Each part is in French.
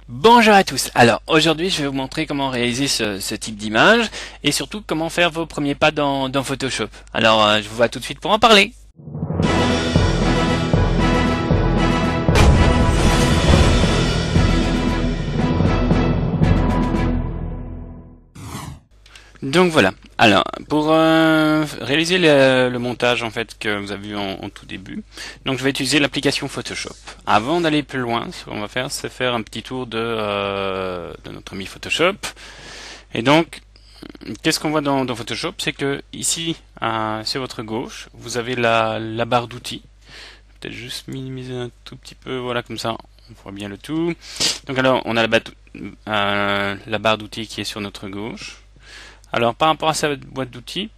Bonjour à tous. Alors aujourd'hui je vais vous montrer comment réaliser ce type d'image et surtout comment faire vos premiers pas dans Photoshop. Alors je vous vois tout de suite pour en parler. Donc voilà. Alors pour réaliser le montage en fait que vous avez vu en tout début, donc je vais utiliser l'application Photoshop. Avant d'aller plus loin, ce qu'on va faire, c'est faire un petit tour de notre ami Photoshop. Et donc qu'est-ce qu'on voit dans Photoshop? C'est que ici, sur votre gauche, vous avez la barre d'outils. Peut-être juste minimiser un tout petit peu, voilà, comme ça, on voit bien le tout. Donc alors, on a la barre d'outils qui est sur notre gauche. Alors, par rapport à cette boîte d'outils,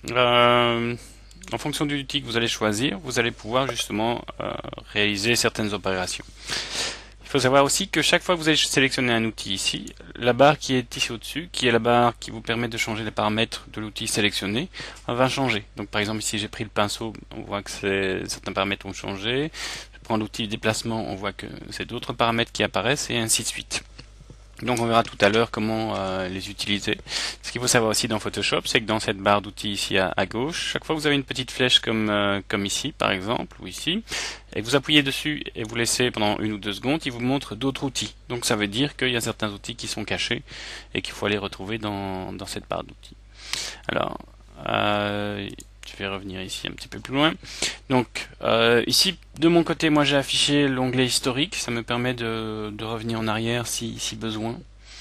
en fonction du outil que vous allez choisir, vous allez pouvoir justement réaliser certaines opérations. Il faut savoir aussi que chaque fois que vous allez sélectionner un outil ici, la barre qui est ici au-dessus, qui est la barre qui vous permet de changer les paramètres de l'outil sélectionné, va changer. Donc par exemple ici j'ai pris le pinceau, on voit que certains paramètres ont changé. Je prends l'outil déplacement, on voit que c'est d'autres paramètres qui apparaissent et ainsi de suite. Donc on verra tout à l'heure comment les utiliser. Ce qu'il faut savoir aussi dans Photoshop, c'est que dans cette barre d'outils ici à gauche, chaque fois que vous avez une petite flèche comme ici par exemple, ou ici, et vous appuyez dessus et vous laissez pendant 1 ou 2 secondes, il vous montre d'autres outils. Donc ça veut dire qu'il y a certains outils qui sont cachés et qu'il faut aller retrouver dans cette barre d'outils. Alors, je vais revenir ici un petit peu plus loin. Donc ici de mon côté, moi j'ai affiché l'onglet historique, ça me permet de revenir en arrière si besoin.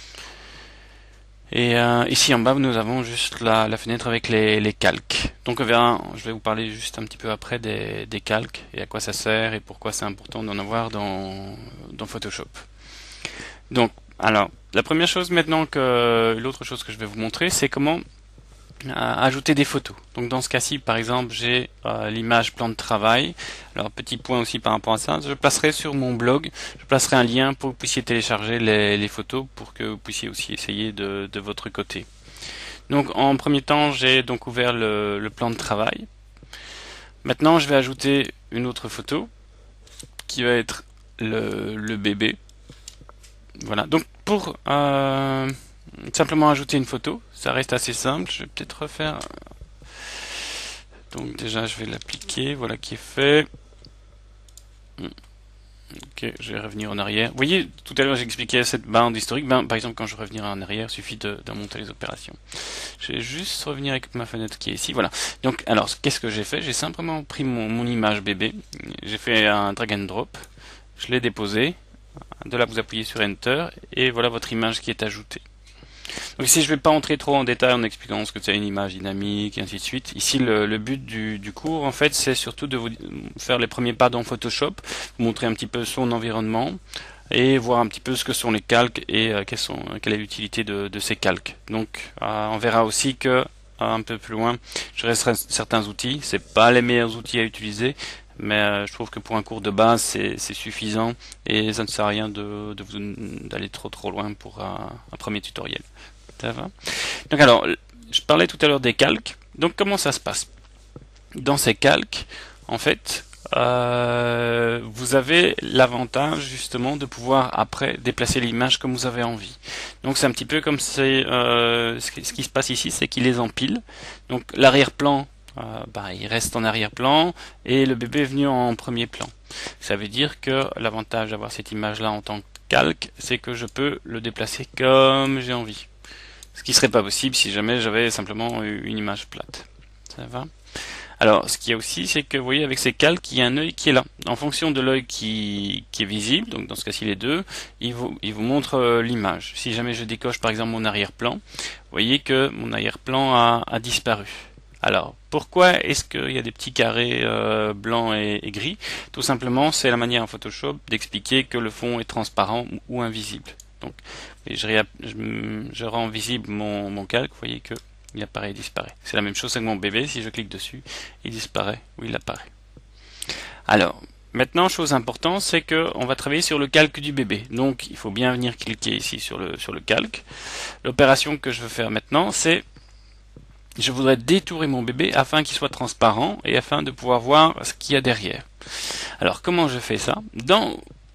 Et ici en bas nous avons juste la fenêtre avec les calques. Donc on verra, je vais vous parler juste un petit peu après des calques et à quoi ça sert et pourquoi c'est important d'en avoir dans Photoshop. Donc alors la première chose maintenant que l'autre chose que je vais vous montrer, c'est comment ajouter des photos. Donc dans ce cas-ci, par exemple, j'ai l'image plan de travail. Alors petit point aussi par rapport à ça, je placerai sur mon blog, je placerai un lien pour que vous puissiez télécharger les photos pour que vous puissiez aussi essayer de votre côté. Donc en premier temps, j'ai donc ouvert le plan de travail. Maintenant, je vais ajouter une autre photo qui va être le bébé. Voilà. Donc pour simplement ajouter une photo, ça reste assez simple. Je vais peut-être refaire. Donc déjà je vais l'appliquer, voilà qui est fait. Ok, je vais revenir en arrière. Vous voyez, tout à l'heure j'expliquais cette bande historique. Par exemple, quand je reviens en arrière, il suffit de monter les opérations. Je vais juste revenir avec ma fenêtre qui est ici. Voilà. Donc, alors, qu'est-ce que j'ai fait? J'ai simplement pris mon image bébé. J'ai fait un drag and drop. Je l'ai déposé. De là, vous appuyez sur Enter. Et voilà votre image qui est ajoutée. Donc ici je ne vais pas entrer trop en détail en expliquant ce que c'est une image dynamique et ainsi de suite. Ici le but du cours en fait c'est surtout de vous faire les premiers pas dans Photoshop, vous montrer un petit peu son environnement et voir un petit peu ce que sont les calques et quelle est l'utilité de ces calques. Donc on verra aussi que un peu plus loin je resterai certains outils, c'est pas les meilleurs outils à utiliser. Mais je trouve que pour un cours de base c'est suffisant et ça ne sert à rien d'aller trop loin pour un premier tutoriel. Ça va? Donc alors, je parlais tout à l'heure des calques. Donc comment ça se passe? Dans ces calques, en fait, vous avez l'avantage justement de pouvoir après déplacer l'image comme vous avez envie. Donc c'est un petit peu comme ce qui se passe ici, c'est qu'il les empile. Donc l'arrière-plan, il reste en arrière-plan et le bébé est venu en premier plan. Ça veut dire que l'avantage d'avoir cette image-là en tant que calque, c'est que je peux le déplacer comme j'ai envie. Ce qui serait pas possible si jamais j'avais simplement une image plate. Ça va? Alors, ce qu'il y a aussi, c'est que vous voyez avec ces calques, il y a un œil qui est là. En fonction de l'œil qui est visible, donc dans ce cas-ci les deux, il vous montre l'image. Si jamais je décoche par exemple mon arrière-plan, vous voyez que mon arrière-plan a disparu. Alors, pourquoi est-ce qu'il y a des petits carrés blancs et gris? Tout simplement, c'est la manière en Photoshop d'expliquer que le fond est transparent ou invisible. Donc, je rends visible mon calque, vous voyez que il apparaît et disparaît. C'est la même chose avec mon bébé, si je clique dessus, il disparaît ou il apparaît. Alors, maintenant, chose importante, c'est que on va travailler sur le calque du bébé. Donc, il faut bien venir cliquer ici sur le calque. L'opération que je veux faire maintenant, c'est je voudrais détourer mon bébé afin qu'il soit transparent et afin de pouvoir voir ce qu'il y a derrière. Alors, comment je fais ça? Dans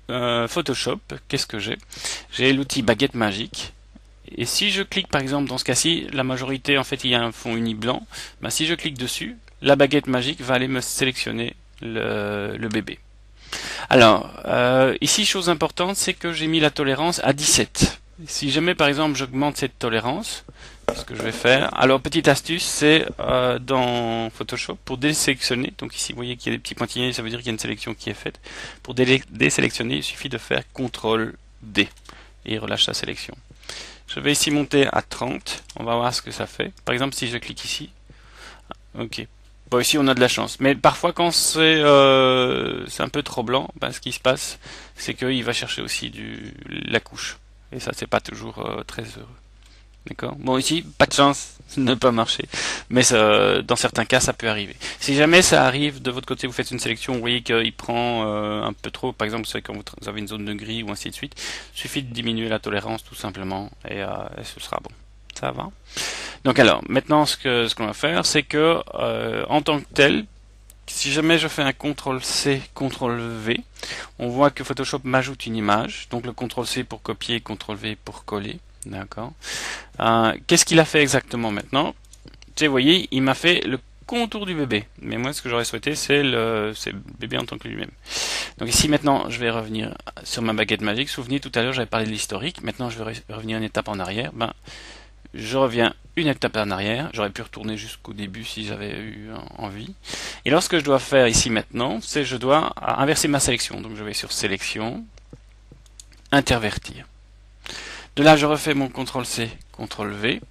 Photoshop, qu'est-ce que j'ai? J'ai l'outil baguette magique. Et si je clique par exemple dans ce cas-ci, la majorité en fait il y a un fond uni blanc. Ben, si je clique dessus, la baguette magique va aller me sélectionner le bébé. Alors, ici chose importante, c'est que j'ai mis la tolérance à 17. Si jamais par exemple j'augmente cette tolérance, ce que je vais faire, alors petite astuce, c'est dans Photoshop pour désélectionner, donc ici vous voyez qu'il y a des petits pointillés, ça veut dire qu'il y a une sélection qui est faite. Pour désélectionner, il suffit de faire CTRL D et il relâche sa sélection. Je vais ici monter à 30, on va voir ce que ça fait. Par exemple si je clique ici, ok. Bon, ici on a de la chance, mais parfois quand c'est un peu trop blanc, ben, ce qui se passe, c'est qu'il va chercher aussi la couche. Et ça, c'est pas toujours très heureux. D'accord. Bon, ici, pas de chance, ça ne pas marcher. Mais ça, dans certains cas, ça peut arriver. Si jamais ça arrive, de votre côté, vous faites une sélection, vous voyez qu'il prend un peu trop, par exemple, c'est quand vous avez une zone de gris ou ainsi de suite, il suffit de diminuer la tolérance tout simplement et ce sera bon. Ça va. Donc alors, maintenant, ce qu'on va faire, c'est que en tant que tel, si jamais je fais un CTRL-C, CTRL-V, on voit que Photoshop m'ajoute une image. Donc le CTRL-C pour copier, CTRL-V pour coller. D'accord. Qu'est-ce qu'il a fait exactement maintenant? Vous voyez, il m'a fait le contour du bébé. Mais moi, ce que j'aurais souhaité, c'est le bébé en tant que lui-même. Donc ici, maintenant, je vais revenir sur ma baguette magique. Souvenez, tout à l'heure, j'avais parlé de l'historique. Maintenant, je vais revenir une étape en arrière. Ben, je reviens une étape en arrière, j'aurais pu retourner jusqu'au début si j'avais eu envie. Et alors ce que je dois faire ici maintenant, c'est que je dois inverser ma sélection. Donc je vais sur sélection, intervertir. De là je refais mon CTRL-C, CTRL-V.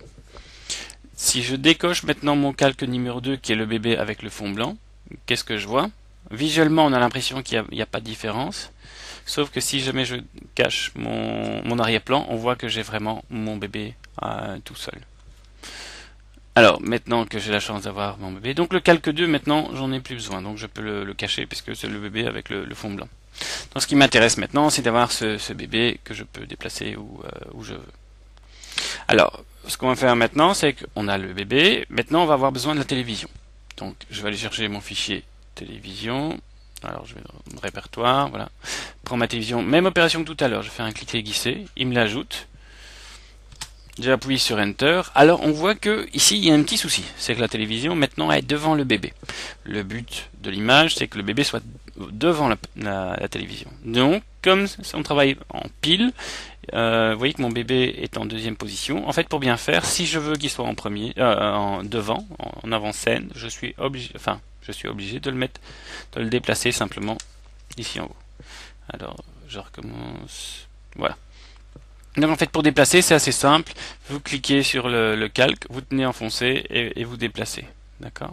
Si je décoche maintenant mon calque numéro 2 qui est le bébé avec le fond blanc, qu'est-ce que je vois? Visuellement on a l'impression qu'il n'y a pas de différence. Sauf que si jamais je cache mon arrière-plan, on voit que j'ai vraiment mon bébé tout seul. Alors, maintenant que j'ai la chance d'avoir mon bébé, donc le calque 2, maintenant, j'en ai plus besoin. Donc je peux le cacher puisque c'est le bébé avec le fond blanc. Donc ce qui m'intéresse maintenant, c'est d'avoir ce bébé que je peux déplacer où je veux. Alors, ce qu'on va faire maintenant, c'est qu'on a le bébé. Maintenant, on va avoir besoin de la télévision. Donc, je vais aller chercher mon fichier télévision. Alors, je vais dans le répertoire, voilà. Prends ma télévision, même opération que tout à l'heure. Je fais un cliquer glisser, il me l'ajoute. J'appuie sur Enter. Alors, on voit que ici, il y a un petit souci. C'est que la télévision, maintenant, est devant le bébé. Le but de l'image, c'est que le bébé soit devant la télévision. Donc, comme on travaille en pile, vous voyez que mon bébé est en deuxième position. En fait, pour bien faire, si je veux qu'il soit en premier, devant, en avant-scène, je suis obligé de le déplacer simplement ici en haut. Alors, je recommence. Voilà. Donc en fait, pour déplacer, c'est assez simple. Vous cliquez sur le calque, vous tenez enfoncé et vous déplacez. D'accord?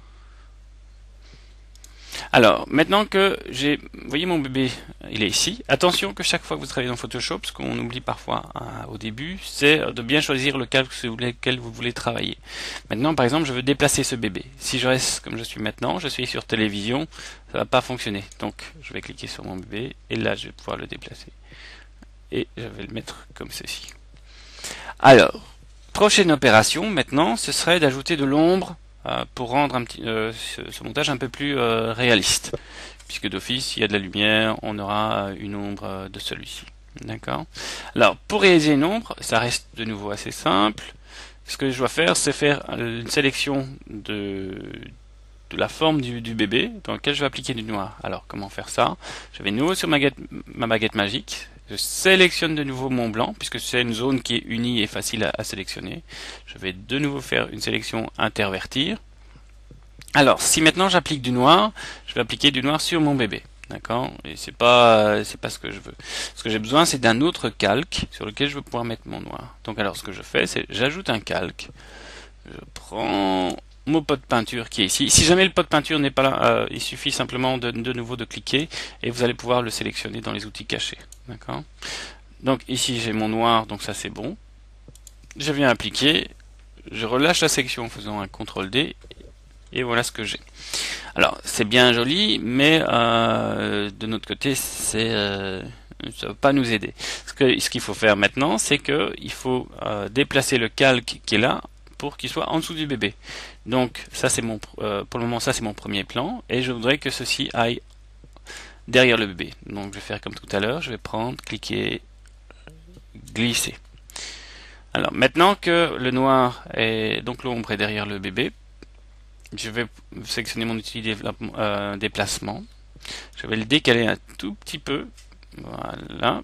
Alors, maintenant que vous voyez mon bébé, il est ici. Attention que chaque fois que vous travaillez dans Photoshop, ce qu'on oublie parfois au début, c'est de bien choisir le calque sur lequel vous voulez travailler. Maintenant, par exemple, je veux déplacer ce bébé. Si je reste comme je suis maintenant, je suis sur télévision, ça va pas fonctionner. Donc, je vais cliquer sur mon bébé et là, je vais pouvoir le déplacer. Et je vais le mettre comme ceci. Alors, prochaine opération, maintenant, ce serait d'ajouter de l'ombre pour rendre ce montage un peu plus réaliste. Puisque d'office, il y a de la lumière, on aura une ombre de celui-ci. D'accord. Alors, pour réaliser une ombre, ça reste de nouveau assez simple. Ce que je dois faire, c'est faire une sélection de la forme du bébé dans lequel je vais appliquer du noir. Alors, comment faire ça? Je vais de nouveau sur ma baguette magique. Je sélectionne de nouveau mon blanc, puisque c'est une zone qui est unie et facile à sélectionner. Je vais de nouveau faire une sélection intervertir. Alors, si maintenant j'applique du noir, je vais appliquer du noir sur mon bébé. D'accord? Et c'est pas ce que je veux. Ce que j'ai besoin, c'est d'un autre calque sur lequel je vais pouvoir mettre mon noir. Donc alors, ce que je fais, c'est j'ajoute un calque. Je prends mon pot de peinture qui est ici. Si jamais le pot de peinture n'est pas là, il suffit simplement de nouveau de cliquer et vous allez pouvoir le sélectionner dans les outils cachés. D'accord? Donc ici j'ai mon noir, donc ça c'est bon. Je viens appliquer, je relâche la sélection en faisant un CTRL D et voilà ce que j'ai. Alors c'est bien joli, mais de notre côté ça va pas nous aider. Ce qu'il faut faire maintenant, c'est que il faut déplacer le calque qui est là pour qu'il soit en dessous du bébé. Donc ça c'est pour le moment ça c'est mon premier plan et je voudrais que ceci aille derrière le bébé. Donc je vais faire comme tout à l'heure, je vais prendre, cliquer, glisser. Alors maintenant que le noir est donc l'ombre est derrière le bébé, je vais sélectionner mon outil déplacement. Je vais le décaler un tout petit peu. Voilà.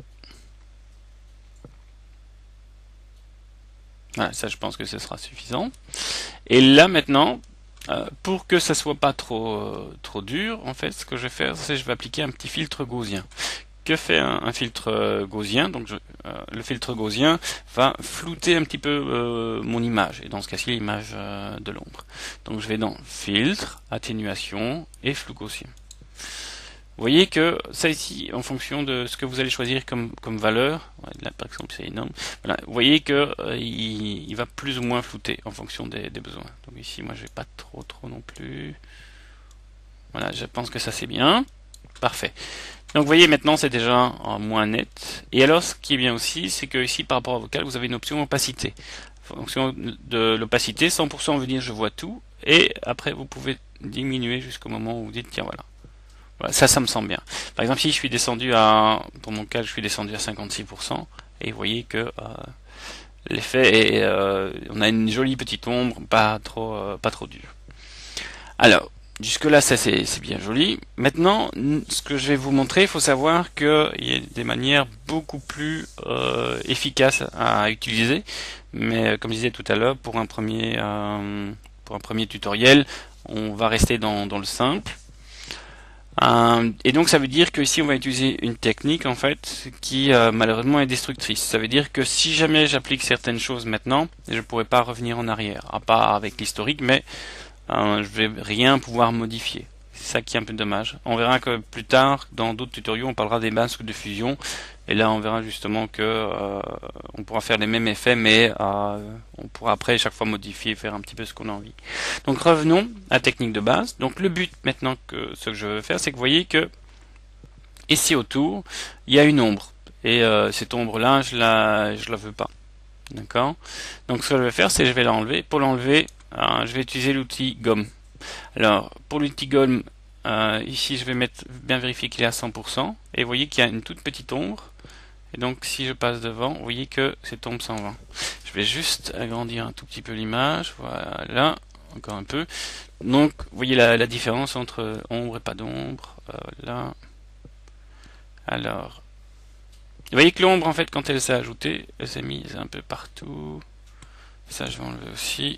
Voilà, ça je pense que ce sera suffisant. Et là maintenant, pour que ça soit pas trop dur, en fait, ce que je vais faire, c'est que je vais appliquer un petit filtre gaussien. Que fait un filtre gaussien? Donc le filtre gaussien va flouter un petit peu mon image, et dans ce cas-ci l'image de l'ombre. Donc je vais dans filtre, atténuation et flou gaussien. Vous voyez que ça ici, en fonction de ce que vous allez choisir comme valeur, là par exemple c'est énorme, voilà, vous voyez que il va plus ou moins flouter en fonction des besoins. Donc ici moi je vais pas trop non plus. Voilà, je pense que ça c'est bien. Parfait. Donc vous voyez maintenant c'est déjà moins net. Et alors ce qui est bien aussi, c'est que ici par rapport au vocal, vous avez une option opacité. En fonction de l'opacité, 100% veut dire je vois tout. Et après vous pouvez diminuer jusqu'au moment où vous dites tiens voilà. Voilà, ça me semble bien. Par exemple, si je suis descendu pour mon cas, je suis descendu à 56%, et vous voyez que l'effet est, on a une jolie petite ombre, pas trop dure. Alors, jusque là, ça c'est bien joli. Maintenant, ce que je vais vous montrer, il faut savoir qu'il y a des manières beaucoup plus efficaces à utiliser. Mais comme je disais tout à l'heure, pour un premier tutoriel, on va rester dans le simple. Et donc ça veut dire que ici on va utiliser une technique en fait qui malheureusement est destructrice. Ça veut dire que si jamais j'applique certaines choses maintenant, je ne pourrai pas revenir en arrière, à part avec l'historique, mais je vais rien pouvoir modifier. C'est ça qui est un peu dommage. On verra que plus tard, dans d'autres tutoriels, on parlera des masques de fusion. Et là, on verra justement que on pourra faire les mêmes effets, mais on pourra après chaque fois modifier et faire un petit peu ce qu'on a envie. Donc revenons à la technique de base. Donc le but maintenant ce que je veux faire, c'est que vous voyez que ici autour, il y a une ombre. Et cette ombre-là, je la veux pas. D'accord? Donc ce que je vais faire, c'est que je vais l'enlever. Pour l'enlever, je vais utiliser l'outil gomme. Alors, pour l'outil gomme, ici je vais bien vérifier qu'il est à 100%. Et vous voyez qu'il y a une toute petite ombre. Et donc si je passe devant, vous voyez que cette ombre s'en va. Je vais juste agrandir un tout petit peu l'image. Voilà, encore un peu. Donc, vous voyez la différence entre ombre et pas d'ombre. Là. Alors, vous voyez que l'ombre, en fait, quand elle s'est ajoutée, elle s'est mise un peu partout. Ça, je vais enlever aussi.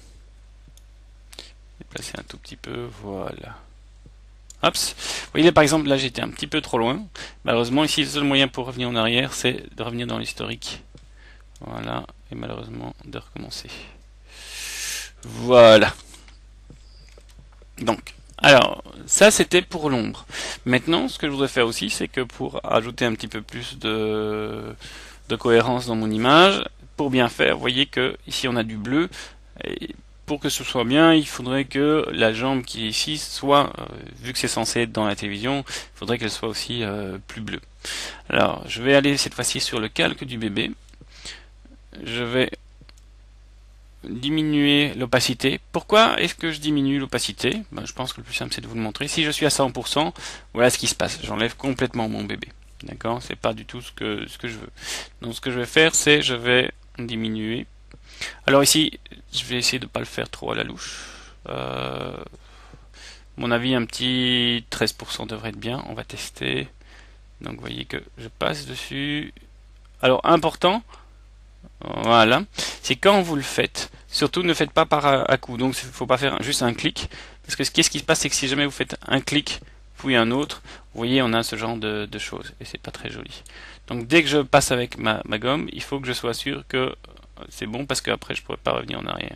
Déplacer un tout petit peu, voilà. Hop. Vous voyez, par exemple, là, j'étais un petit peu trop loin. Malheureusement, ici, le seul moyen pour revenir en arrière, c'est de revenir dans l'historique. Voilà. Et malheureusement, de recommencer. Voilà. Donc, alors, ça, c'était pour l'ombre. Maintenant, ce que je voudrais faire aussi, c'est que pour ajouter un petit peu plus de cohérence dans mon image, pour bien faire, vous voyez que ici, on a du bleu. Et pour que ce soit bien, il faudrait que la jambe qui est ici soit, vu que c'est censé être dans la télévision, il faudrait qu'elle soit aussi plus bleue. Alors, je vais aller cette fois-ci sur le calque du bébé. Je vais diminuer l'opacité. Pourquoi est-ce que je diminue l'opacité? Je pense que le plus simple c'est de vous le montrer. Si je suis à 100%, voilà ce qui se passe. J'enlève complètement mon bébé. D'accord? C'est pas du tout ce que je veux. Donc ce que je vais faire, c'est je vais diminuer. Alors ici, je vais essayer de ne pas le faire trop à la louche. Mon avis, un petit 13% devrait être bien. On va tester. Donc vous voyez que je passe dessus. Alors important, voilà, c'est quand vous le faites. Surtout ne faites pas par à coup. Donc il ne faut pas faire juste un clic. Parce que qu'est-ce qui se passe, c'est que si jamais vous faites un clic puis un autre, vous voyez on a ce genre de choses. Et c'est pas très joli. Donc dès que je passe avec ma gomme, il faut que je sois sûr que c'est bon parce qu'après je pourrais pas revenir en arrière.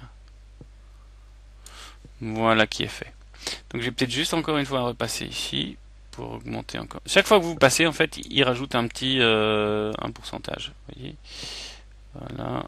Voilà qui est fait. Donc je vais peut-être juste encore une fois repasser ici pour augmenter encore. Chaque fois que vous passez, en fait, il rajoute un petit un pourcentage. Vous voyez. Voilà.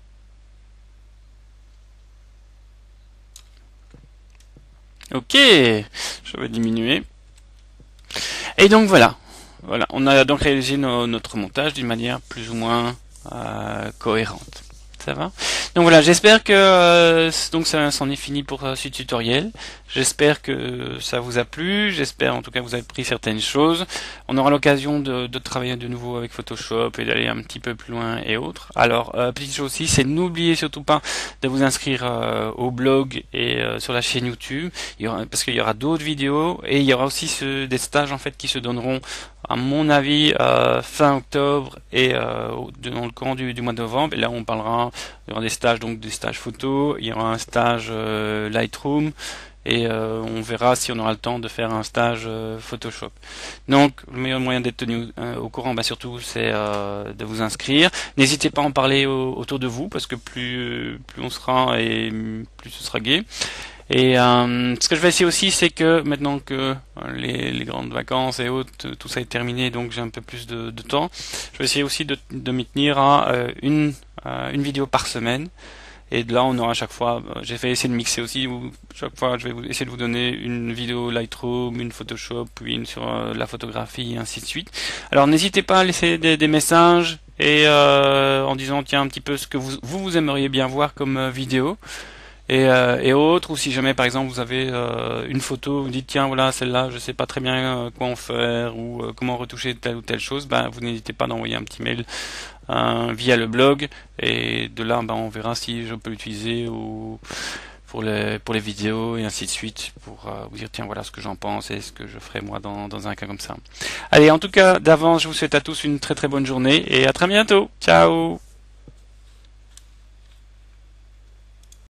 Ok, je vais diminuer. Et donc voilà. Voilà, on a donc réalisé notre montage d'une manière plus ou moins cohérente. Ça va? Donc voilà, j'espère que donc ça c'en est fini pour ce tutoriel. J'espère que ça vous a plu. J'espère en tout cas que vous avez appris certaines choses. On aura l'occasion de travailler de nouveau avec Photoshop et d'aller un petit peu plus loin et autres. Alors, petite chose aussi, c'est n'oubliez surtout pas de vous inscrire au blog et sur la chaîne YouTube. Parce qu'il y aura d'autres vidéos et il y aura aussi des stages en fait qui se donneront à mon avis fin octobre et dans le courant du mois de novembre. Et là on parlera, il y aura des stages, donc des stages photo, il y aura un stage Lightroom et on verra si on aura le temps de faire un stage Photoshop. Donc le meilleur moyen d'être tenu au courant, surtout c'est de vous inscrire. N'hésitez pas à en parler autour de vous parce que plus on sera et plus ce sera gai. Et ce que je vais essayer aussi, c'est que maintenant que les grandes vacances et autres, tout ça est terminé, donc j'ai un peu plus de temps, je vais essayer aussi de m'y tenir à une vidéo par semaine. Et de là, on aura à chaque fois, j'ai fait essayer de mixer aussi, où chaque fois, je vais essayer de vous donner une vidéo Lightroom, une Photoshop, puis une sur la photographie, et ainsi de suite. Alors, n'hésitez pas à laisser des messages et en disant, tiens, un petit peu ce que vous aimeriez bien voir comme vidéo. Et autres, ou si jamais par exemple vous avez une photo, vous dites tiens voilà celle-là je sais pas très bien quoi en faire ou comment retoucher telle ou telle chose, vous n'hésitez pas d'envoyer un petit mail via le blog et de là on verra si je peux l'utiliser ou pour les vidéos et ainsi de suite pour vous dire tiens voilà ce que j'en pense et ce que je ferai moi dans un cas comme ça. Allez, en tout cas d'avance je vous souhaite à tous une très très bonne journée et à très bientôt. Ciao.